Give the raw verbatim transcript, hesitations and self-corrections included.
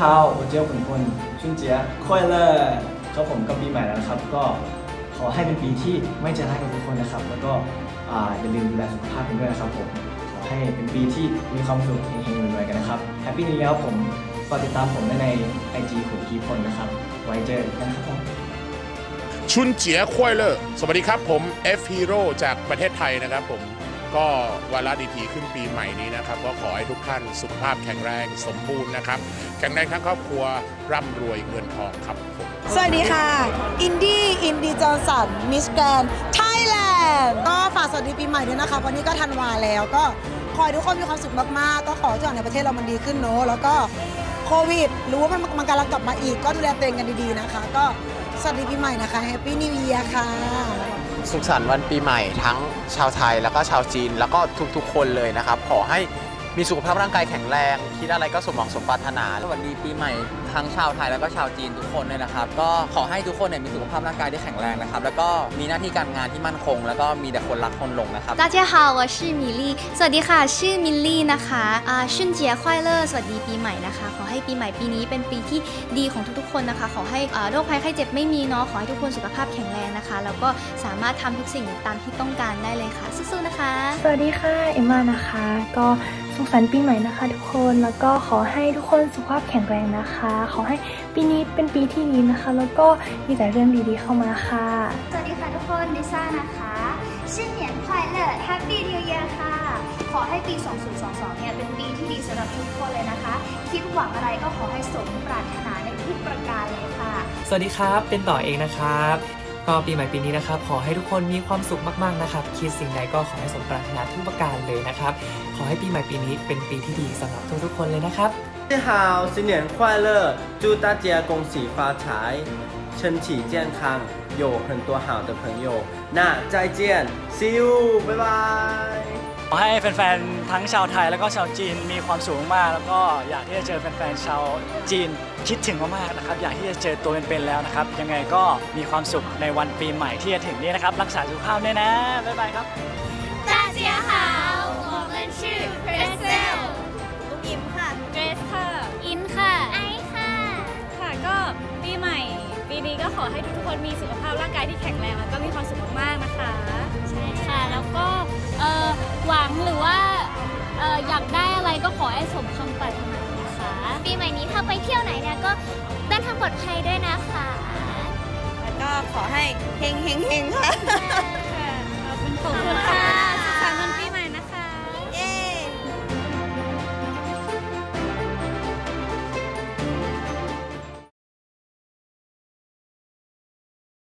好，我叫ขุนพล春节快乐ครับผมก็ปีใหม่แล้วนะครับก็ขอให้เป็นปีที่ไม่ใจร้ายกับทุกคนนะครับแล้วก็อย่าลืมดูแลสุขภาพกันด้วยนะครับผมขอให้เป็นปีที่มีความสุขเฮงๆรวยๆกันนะครับแฮปปี้นิวเยียร์ผมฝากติดตามผมได้ใน ไอ จี ขุนพีพลนะครับไว้เจอกันครับผมชุนเจี๋ยควายเลอร์สวัสดีครับผม F Hero จากประเทศไทยนะครับผมก็วาระดีทีขึ้นปีใหม่นี้นะครับก็ขอให้ทุกท่านสุขภาพแข็งแรงสมบูรณ์นะครับแข็งแรงทั้งครอบครัวร่ำรวยเงินทองครับผมสวัสดีค่ะอินดี้อินดี้จอห์นสันมิสแกรนด์ไทยแลนด์ก็ฝากสวัสดีปีใหม่ด้วยนะคะวันนี้ก็ธันวาแล้วก็ขอให้ทุกคนมีความสุขมากๆก็ขอให้ทุกอย่างในประเทศเรามันดีขึ้นเนอะแล้วก็โควิดรู้ว่ามันมันกำลังกลับมาอีกก็ดูแลตัวเองกันดีๆนะคะก็สวัสดีปีใหม่นะคะแฮปปี้นิวเยียร์ค่ะสุขสันต์วันปีใหม่ทั้งชาวไทยแล้วก็ชาวจีนแล้วก็ทุกๆคนเลยนะครับขอให้มีสุขภาพร่างกายแข็งแรงคิดอะไรก็สมหวังสมปรารถนาสวัสดีปีใหม่ทั้งชาวไทยแล้วก็ชาวจีนทุกคนเลยนะครับก็ขอให้ทุกคนเนี่ยมีสุขภาพร่างกายที่แข็งแรงนะครับแล้วก็มีหน้าที่การงานที่มั่นคงแล้วก็มีแต่คนรักคนหลงนะครับ大家好我是米粒สวัสดีค่ะชื่อมิลลี่นะคะอ่า春节快乐สวัสดีปีใหม่นะคะขอให้ปีใหม่ปีนี้เป็นปีที่ดีของทุกๆคนนะคะขอให้โรคภัยไข้เจ็บไม่มีเนาะขอให้ทุกคนสุขภาพแข็งแรงนะคะแล้วก็สามารถทำทุกสิ่งตามที่ต้องการได้เลยค่ะสู้ๆนะคะสวัสดีค่ะเอมมานะคะก็สุขสันต์ปีใหม่นะคะทุกคนแล้วก็ขอให้ทุกคนสุขภาพแข็งแรงนะคะขอให้ปีนี้เป็นปีที่ดีนะคะแล้วก็มีแต่เรื่องดีๆเข้ามาค่ะสวัสดีค่ะทุกคนลิซ่านะคะ新年快乐 Happy New Year ค่ะขอให้ปีสองพันยี่สิบสองเนี่ยเป็นปีที่ดีสำหรับทุกคนเลยนะคะคิดหวังอะไรก็ขอให้สมปรารถนาในทุกประการเลยค่ะสวัสดีครับเป็นต่อเองนะครับก็ปีใหม่ปีนี้นะครับขอให้ทุกคนมีความสุขมากๆนะครับคิดสิ่งใดก็ขอให้สมปรารถนาทุกประการเลยนะครับขอให้ปีใหม่ปีนี้เป็นปีที่ดีสำหรับทุกๆคนเลยนะครับ大家好新年快乐祝大家恭喜发财身体健康有很多好的朋友那再见 see you 拜拜ขอให้แฟนๆทั้งชาวไทยแล้วก็ชาวจีนมีความสุขมากแล้วก็อยากที่จะเจอแฟนๆชาวจีนคิดถึงมากๆนะครับอยากที่จะเจอตัวเป็นๆแล้วนะครับยังไงก็มีความสุขในวันปีใหม่ที่จะถึงนี้นะครับรักษาสุขภาพด้วยนะบ๊ายบายครับ大家好我们是 Crystal อิมค่ะ Grace ค่ะอินค่ะไอค่ะค่ะก็ปีใหม่ปีนี้ก็ขอให้ทุกคนมีสุขภาพร่างกายที่แข็งแรงแล้วก็มีความสุขมากๆนะคะใช่ค่ะแล้วก็หวังหรือว่าอยากได้อะไรก็ขอให้สมคำปรารถนานะคะปีใหม่นี้ถ้าไปเที่ยวไหนเนี่ยก็เดินทางปลอดภัยด้วยนะคะแล้วก็ขอให้เฮงเฮงเฮงค่ะ